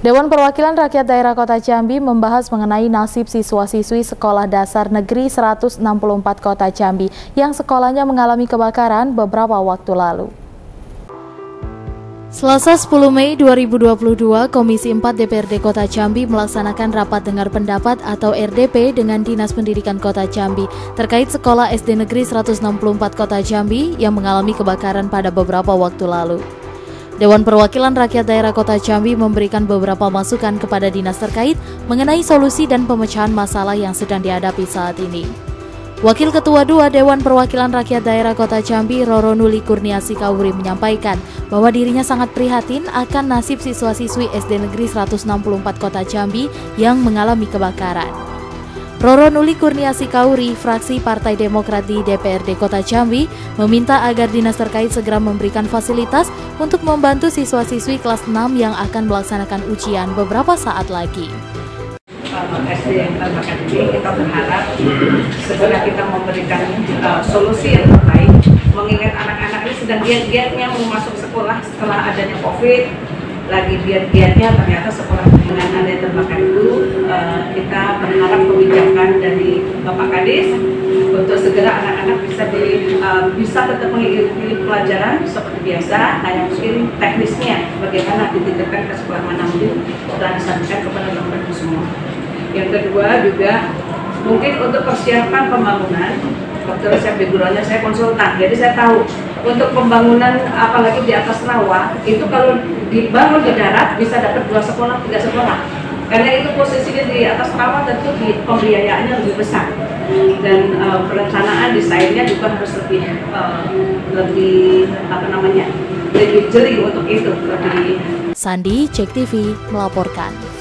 Dewan Perwakilan Rakyat Daerah Kota Jambi membahas mengenai nasib siswa-siswi Sekolah Dasar Negeri 164 Kota Jambi yang sekolahnya mengalami kebakaran beberapa waktu lalu. Selasa 10 Mei 2022, Komisi 4 DPRD Kota Jambi melaksanakan rapat dengar pendapat atau RDP dengan Dinas Pendidikan Kota Jambi terkait Sekolah SD Negeri 164 Kota Jambi yang mengalami kebakaran pada beberapa waktu lalu. Dewan Perwakilan Rakyat Daerah Kota Jambi memberikan beberapa masukan kepada dinas terkait mengenai solusi dan pemecahan masalah yang sedang dihadapi saat ini. Wakil Ketua 2 Dewan Perwakilan Rakyat Daerah Kota Jambi, Roronuli Kurniasi Kauri menyampaikan bahwa dirinya sangat prihatin akan nasib siswa-siswi SD Negeri 164 Kota Jambi yang mengalami kebakaran. Roronuli Kurniasi Kauri, fraksi Partai Demokrat di DPRD Kota Jambi, meminta agar dinas terkait segera memberikan fasilitas untuk membantu siswa-siswi kelas 6 yang akan melaksanakan ujian beberapa saat lagi. SD yang terbakar ini kita berharap segera kita memberikan solusi yang terbaik, mengingat anak-anak ini sedang giat-giatnya mau masuk sekolah setelah adanya COVID, lagi giat-giatnya ternyata sekolah dengan ada yang terbakar itu. Kita berharap kebijakan dari Bapak Kadis untuk segera anak-anak bisa tetap mengikuti pelajaran seperti biasa, hanya mungkin teknisnya bagaimana dititipkan ke sekolah mana dan disampaikan kepada teman-teman semua. Yang kedua juga mungkin untuk persiapan pembangunan, kebetulan saya backgroundnya saya konsultan, jadi saya tahu untuk pembangunan apalagi di atas rawa itu kalau dibangun di darat bisa dapat 2 sekolah, 3 sekolah. Karena itu posisinya di atas rawa tentu pembiayaannya lebih besar dan perencanaan desainnya juga harus lebih jeli untuk itu. Sandi, JEK TV melaporkan.